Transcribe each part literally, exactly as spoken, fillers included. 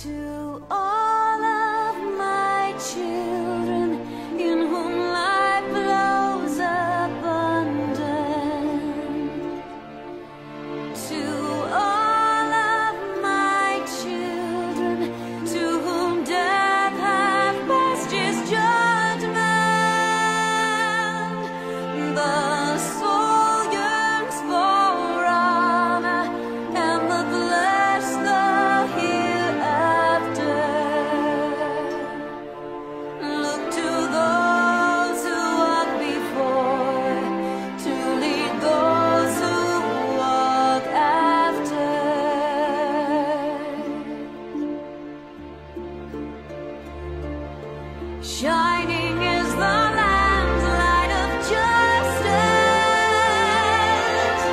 To all of my children in whom life flows abundant, to all of my children to whom death hath passed his judgment, the soul yearns for honor and the flesh the hereafter. Look to those who walk before, to lead those who walk after. Shining is the Lamb's light of justice.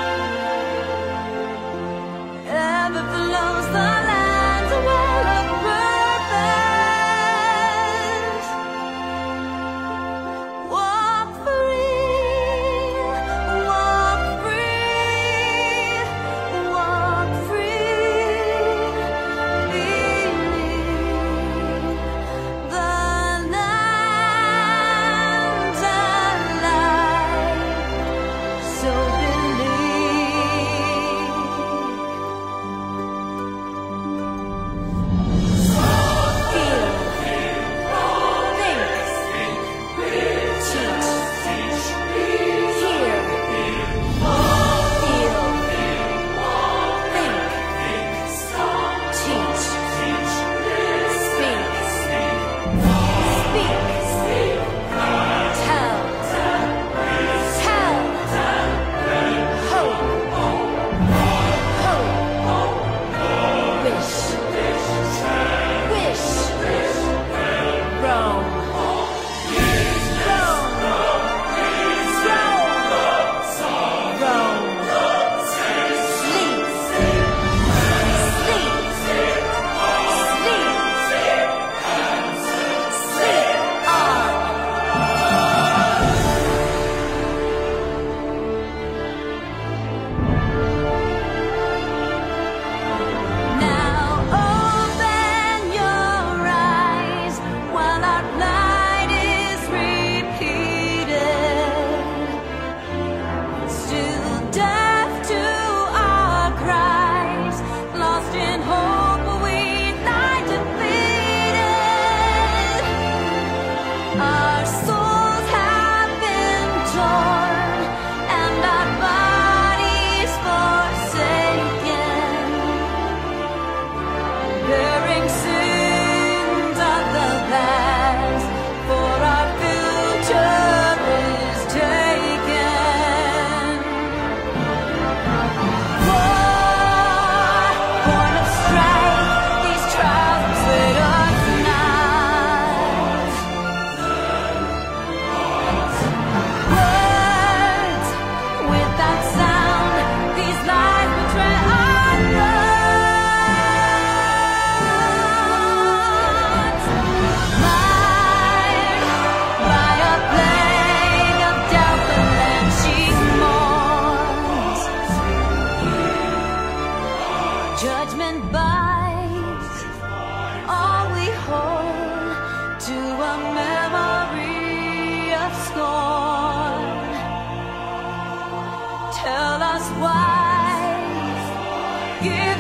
Ever flows the land's well of purpose. Walk free, walk free, walk free. Believe the land's alive, so believe. Feel, think, teach, hear, feel, think, teach, speak, speak, tell, tell, hope, hope, wish, wish, Rome, Rome, Rome, Rome, sleep, sleep, sleep, sleep on. Now open your eyes while our night is repeated. Still deaf to our cries, lost in hope we lie defeated. Our souls have been torn and our bodies forsaken, bearing sins of the past, for our future is taken. War, born of strife, these trials persuade us not. Words without sound, these lies betray our thoughts. Marred by a plague of doubt, the land she mourns. Judgment bites all we hold to a memory of scorn. Tell us why. Give